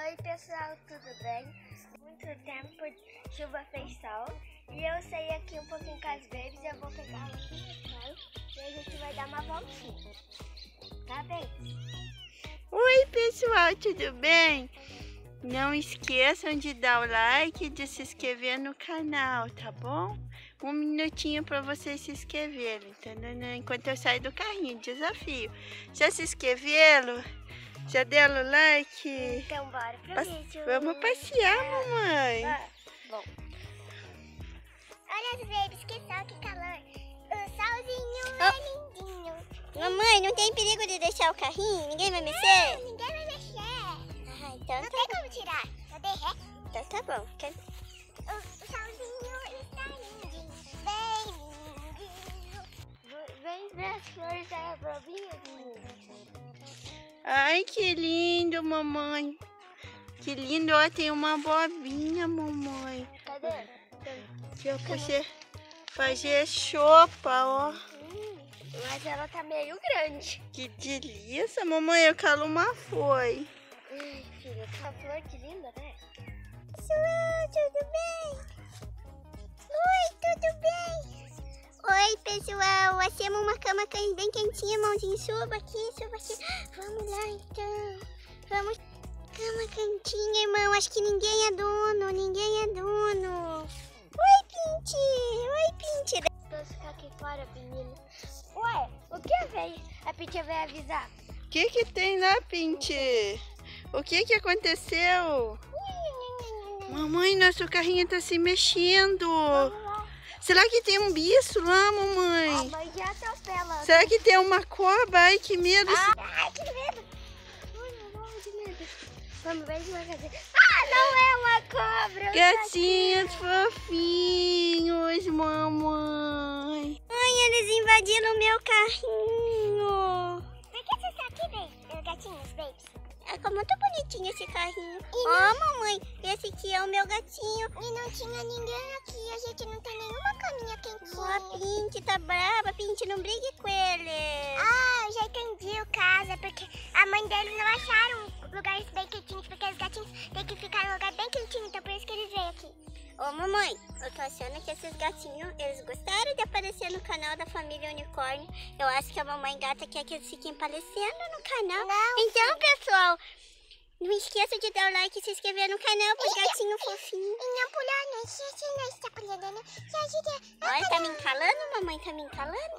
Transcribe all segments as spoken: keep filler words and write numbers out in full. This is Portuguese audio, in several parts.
Oi pessoal, tudo bem? Muito tempo, chuva fez sol e eu saí aqui um pouquinho com as babies. Eu vou pegar aqui no sol e a gente vai dar uma voltinha, tá bem? Oi pessoal, tudo bem? Não esqueçam de dar o like e de se inscrever no canal, tá bom? Um minutinho para vocês se inscreverem, entendeu? Enquanto eu saio do carrinho, desafio. Já se inscreveram? Já deram o like? Então bora pro Pas vídeo. Vamos passear, mamãe. Ah, bom. Olha as babies, que sol, que calor. O solzinho Oh. é lindinho. Mamãe, não tem perigo de deixar o carrinho? Ninguém vai mexer? Não, ninguém vai mexer. Ah, então Não tá tem como tirar. Eu derreto. Então tá bom. Quer... O, o solzinho está lindinho, bem lindinho. V- Vem ver as flores da abobrinha, menina. Ai, que lindo, mamãe. Que lindo, ó, tem uma abobrinha, mamãe. Cadê? Aqui, ó, pra você fazer sopa, ó. Hum, mas ela tá meio grande. Que delícia, mamãe, eu quero uma foi. Ai, filha, essa flor que linda, né? Pessoal, tudo bem? Oi, tudo bem? Oi, pessoal, achamos uma cama bem quentinha, mãozinho, suba aqui, suba aqui. Vamos lá, então. Vamos. Cama quentinha, irmão, acho que ninguém é dono, ninguém é dono. Oi, Pinti, oi, Pinti. Vamos ficar aqui fora, menina. Ué, o que veio? A Pinti veio avisar. O que que tem lá, Pinti? O que que aconteceu? Mamãe, nosso carrinho tá se mexendo. Vamos lá. Será que tem um bicho lá, A mamãe? mãe já atropela. Será que tem uma cobra? Ai, que medo. Ai, que medo. Ai, eu morro de medo. Vamos ver devagarzinho. Ah, não é uma cobra. Gatinhos fofinhos, mamãe. Ai, eles invadiram o meu carrinho. Por que você está aqui, baby? Gatinhos, babies. É muito bonitinho esse carrinho. E Ó, mamãe, esse aqui é o meu gatinho. E não tinha ninguém aqui. A gente não tem nenhuma caminha quentinha. Ó, a Pinti tá brava. Pinti, não brigue com ele. Ah, eu já entendi o caso. É porque a mãe deles não acharam lugares bem quentinhos. Porque os gatinhos têm que ficar num lugar bem quentinho. Então por isso que eles veio aqui. Ô, mamãe, eu tô achando que esses gatinhos, eles gostaram de aparecer no canal da família Unicórnio. Eu acho que a mamãe gata quer que eles fiquem aparecendo no canal. Não, Então, pessoal, não esqueça de dar o like e se inscrever no canal pro gatinho fofinho. E não pular, não. Se não está pulando, não. Se ajuda. Olha, tá me encalando, mamãe? Tá me encalando?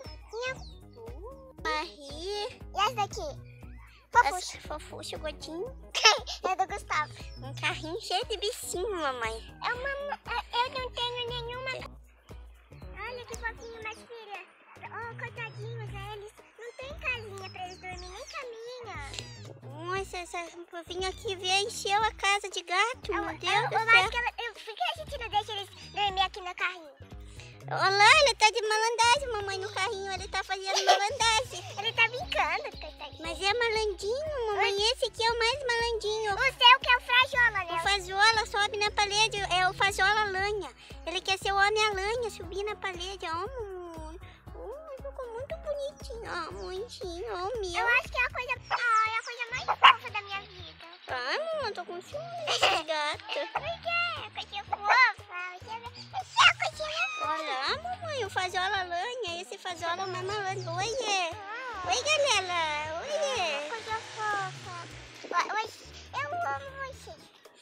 Não. Marie. E essa daqui? Fofuxo. Fofuxo, gordinho. É do Gustavo. Um carrinho cheio de bichinho, mamãe. É uma... Eu não tenho nenhuma... Olha que fofinho, mas filha. Oh, coitadinhos, eles não tem casinha pra eles dormir, nem caminha. Nossa, essa povinha aqui veio encheu a casa de gato, Eu, meu Deus eu, do eu céu. acho que ela, eu, por que a gente não deixa eles dormir aqui no carrinho? Olha lá, ele tá de malandragem, mamãe, no carrinho. Ele tá fazendo malandragem. Ele tá brincando, coitadinho. Mas é malandinho, mamãe. Esse aqui é o mais malandinho. O seu que é o Frajola, né? O Fazola sobe na parede, é o Fazola Lanha. Ele quer ser o Homem-Aranha, subir na parede. Ó, mamãe. Oh, ficou muito bonitinho. Ó, bonitinho, ó, o meu. Eu acho que é a coisa, ah, é a coisa mais fofa da minha vida. Ai, mamãe, tô com ciúme desses gatos. Por quê? Coisinha fofa. Você é a coisinha fofa. Olha lá, mamãe, o Fazola Lanha. Esse Fazola é o mais malandro. Oiê. Ah, Oi, galera. Oiê. coisa fofa. Oi, eu amo vocês.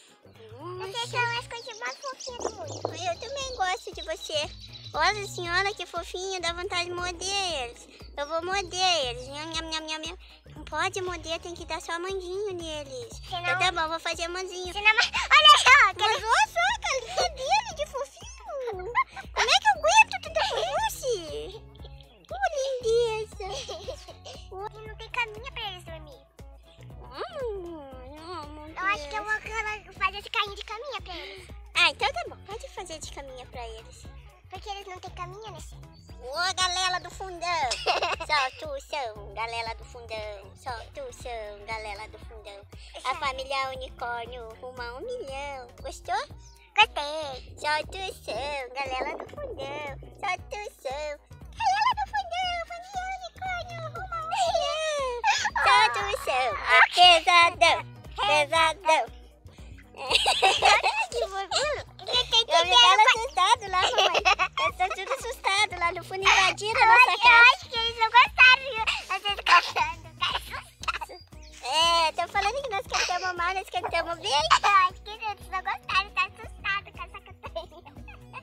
Vocês são as coisas mais fofinhas do mundo. Eu também gosto de você. Olha, senhora, que fofinha, dá vontade de morder eles. Eu vou morder eles. Nham, nham, nham, nham, nham. Não pode morder, tem que dar só mandinho neles. Senão- Então tá bom, vou fazer mandinho. Senão, olha só. Mas olha só a carinha dele de fofinho. Como é que eu aguento tanta fofuce? Oh, lindeza. E não tem caminha pra eles dormir. Hum, não, meu Eu acho que eu Deus. vou fazer esse carrinho de caminha pra eles. Ah, então tá bom, pode fazer de caminha pra eles. Porque eles não têm caminha, né? Ô, galera do fundão, solta o som, galera do fundão, solta o som, galera do fundão. A família Unicórnio rumo a um milhão, gostou? Gostei. Solta o som, galera do fundão, solta o som. Galera do fundão, família Unicórnio rumo a um milhão. Solta o som, é pesadão, pesadão. no fundo invadiram a nossa Eu casa. acho que eles não gostaram, viu? Vocês cantando, ficaram assustados. É, tô falando que nós cantamos mal, nós cantamos bem. Eu acho que eles não gostaram, tá assustado com essa cantoria.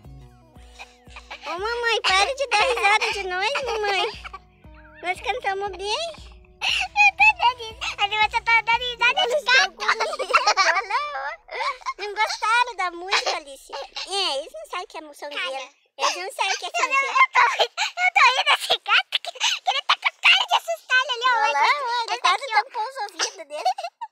Ô mamãe, para de dar risada de nós, mamãe. Nós cantamos bem. Eu tô dando isso. Ali você tá dando risada de gato. Não gostaram da música, Alice? É, eles não sabem que é sonzeira. Eles não sabem que é Eu sonzeira. tô, eu tô rindo desse gato que, que ele tá com cara de assustar ele ali. ó. Olha lá, Ele olha, tá quase aqui, ó. tampou os ouvidos dele.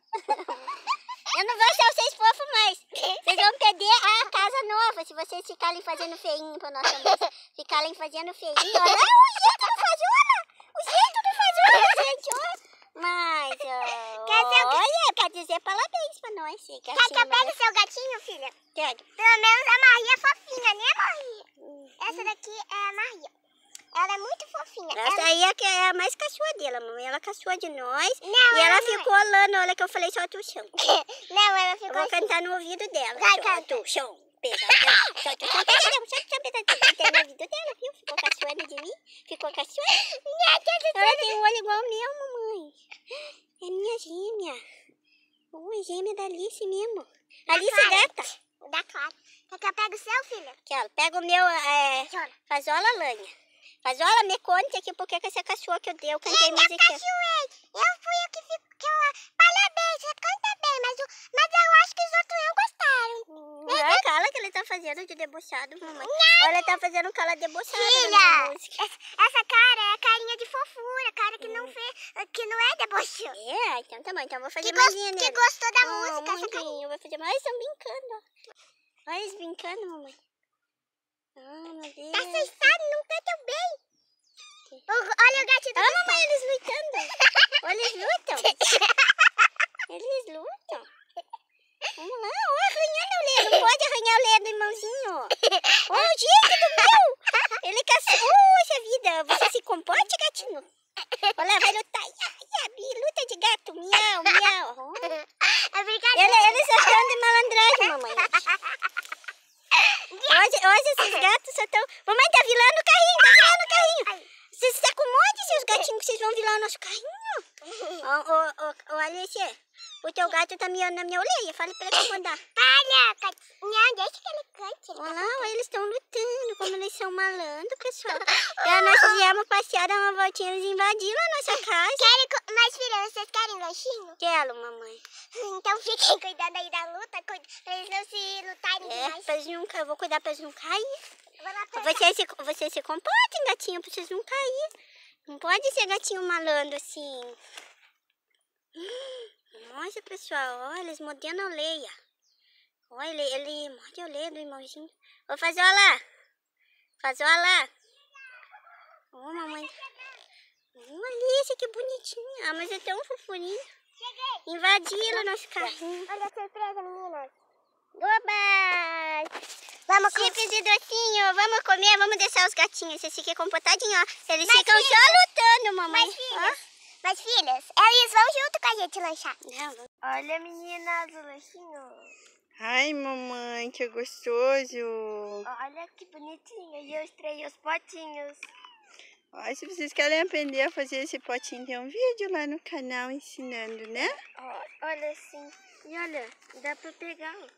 Eu não vou achar vocês fofos mais. Vocês vão perder a casa nova se vocês ficarem fazendo feinho pra nossa moça. Ficarem fazendo feinho. Olha o jeito do Faziola. O jeito do Faziola, gente. Ó. Mas, ó, Quer dizer, olha, quer dizer parabéns pra nós. Esse Quer que eu gatinho pegue o seu gatinho, filha? Pega. Pelo menos a Maria é fofinha, né, Maria? Essa daqui é a Maria. Ela é muito fofinha. Essa ela... aí é, que é a mais cachorra dela, mamãe. Ela caçoa de nós. Não, e ela não ficou olhando. Olha que eu falei, solta o chão. Não, ela Eu ficou vou assim. cantar no ouvido dela. Vai, Solta canta. o chão. Pesadão. Solta o chão, pesadão. Solta o chão, pesadão. Cantei no ouvido dela, viu? Ficou caçoando de mim. Ficou caçoando. Ela tem um olho igual ao meu, mamãe. É minha gêmea. Oi, gêmea da Alice mesmo. Alice Clara. gata. Da Clara. Quer que eu pegue o seu, filha? Aqui, ó. Pega o meu é, Chora. Fazola Lanha. Fazola, me conte aqui porque que essa cachorra que eu dei. Eu cantei Minha musiquinha. cachoei. Eu fui eu que fico... Que eu... Parabéns, você canta bem, mas, o... mas eu acho que os outros não gostaram. Não, cala que ele tá fazendo de debochado, mamãe. Olha, ele tá fazendo cala debochada na minha Filha, música. essa, essa cara é a carinha de fofura, cara que não fez, que não é deboche. É, então tá bom. Então eu vou fazer Que, mais gos- linha que nele. gostou da Oh, música, essa muito carinha. lindo. Eu vou fazer mais. Olha, eles estão brincando, ó. Olha eles brincando, mamãe. Ah, meu Deus. Tá assustado, não cantam bem. O- olha o gatinho do Ah, mamãe, eles lutando. Olha, eles lutam. Eles lutam. Vamos lá, ó, arranhando o Lê. Não pode arranhar o Lê do irmãozinho. Ó, o jeito do meu. Ele caçou. Poxa vida, você se comporte, gatinho. Olha lá, vai lutar. Ia, ia, luta de gato. Miau, miau. Ó. É brincadeira. Ele, eles só estão de malandragem, mamãe. Hoje, hoje esses gatos só estão... Mamãe, tá vilando o carrinho, tá vilando o carrinho. Vocês se acomodem, seus gatinhos, que vocês vão vilar o nosso carrinho. Ó, ó, ó, ó, Alice, o teu gato tá miando na minha orelha. Fale pra ele acomodar. Para, Cat- não, deixa que ele cante. Ele Olha tá lá, ó, eles estão lutando, como eles são malandros, pessoal. Então, nós viemos passear, dar uma voltinha, eles invadiram a nossa casa. Querem co- mas, filha, vocês querem lanchinho? Quero, mamãe. Então fiquem cuidando aí da luta, cuida- pra eles não se lutarem É, demais. pra eles não, eu vou cuidar pra eles não caírem. Eu vou lá pegar. Vocês se, vocês se comportem, gatinho, pra vocês não caírem. Não pode ser gatinho malandro assim. Nossa, pessoal, olha, eles mordendo a orelha. Olha, ele, ele morde a orelha do irmãozinho. Ô, Fazola! Fazola! Ô, mamãe. Ô, Alice, que bonitinha. Ah, mas é tão fofurinho. Cheguei. Invadiram nosso carrinho. Olha a surpresa, meninas. Oba! Vamos com... Chips e docinho, vamos comer, vamos deixar os gatinhos. Eles ficam comportadinhos, ó. Eles Mas, ficam filhas, só lutando, mamãe. Mas, filhas, mas, filhas, eles vão junto com a gente lanchar. Não, Olha, meninas, o lanchinho. Ai, mamãe, que gostoso. Olha que bonitinho. E eu estrei os potinhos. Ai, se vocês querem aprender a fazer esse potinho, tem um vídeo lá no canal ensinando, né? Ó, olha assim. E olha, dá pra pegar. ó.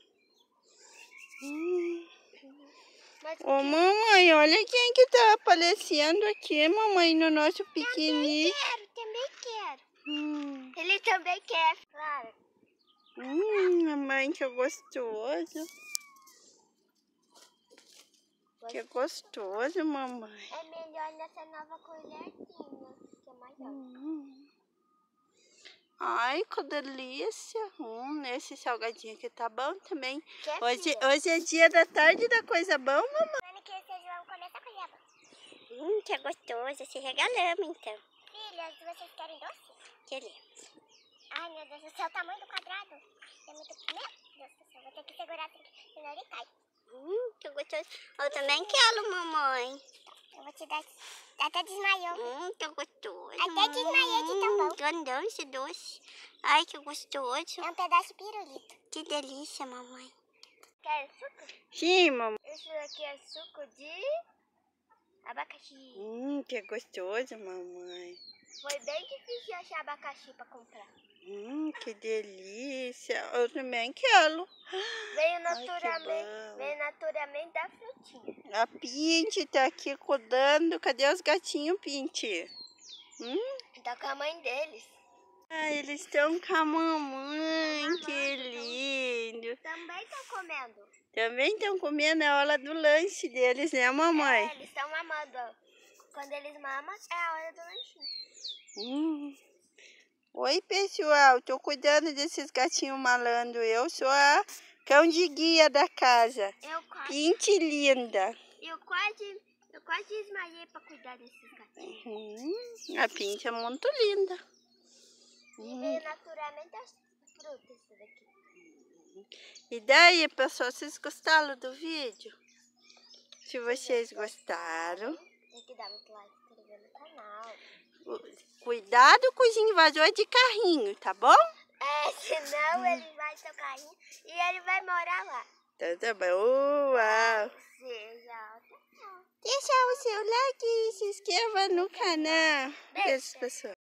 Hum. Mas Ô, mamãe, olha quem que tá aparecendo aqui, mamãe, no nosso também piquenique. quero, também quero. Hum, Ele também quer, claro. hum, mamãe, que gostoso. Que gostoso, mamãe. É melhor nessa nova colherzinha, que é maior. Hum. Ai, que delícia. Hum, esse salgadinho aqui tá bom também. Quer, Hoje, filha? hoje é dia da tarde da coisa boa, mamãe. Ano que vocês vão comer essa colher. hum, que gostoso. Se regalamos, então. Filhas, vocês querem doce? Queremos. Ai, meu Deus do céu, o tamanho do quadrado. É muito... Meu Deus do céu, vou ter que segurar assim, senão ele cai. Hum, que gostoso. Eu também quero, mamãe. Eu vou te dar... Até desmaiou. Hum, que gostoso. Até desmaiei de tão bom. Hum, grandão esse doce. Ai, que gostoso. É um pedaço de pirulito. Que delícia, mamãe. Quer suco? Sim, mamãe. Esse aqui é suco de... Abacaxi. Hum, que gostoso, mamãe. Foi bem difícil achar abacaxi pra comprar. Hum, que delícia. Eu também quero. Veio Ai, que naturalmente, bom. veio naturalmente da frutinha. A Pinti tá aqui cuidando. Cadê os gatinhos, Pinti? Hum? Tá com a mãe deles. Ah, eles estão com a mamãe. Mamãe, Que então. lindo. Também estão comendo. Também estão comendo a hora do lanche deles, né, mamãe? É, eles estão mamando. Quando eles mamam, é a hora do lanchinho. Hum. Oi, pessoal. Tô cuidando desses gatinhos malandros. Eu sou a cão de guia da casa. Eu quase, Pinti linda. eu quase, eu quase desmaiei pra cuidar desses gatinhos. Uhum. A Pinti é muito linda. E Uhum. veio naturalmente das frutas isso daqui. E daí, pessoal, vocês gostaram do vídeo? Se vocês gostaram, Tem que dar muito like, se inscrever no canal. cuidado com os invasores de carrinho, tá bom? É, senão ele vai seu carrinho e ele vai morar lá. Então tá bom. Uau! Seja, tchau. Deixa o seu like e se inscreva no canal. Beijo, pessoal.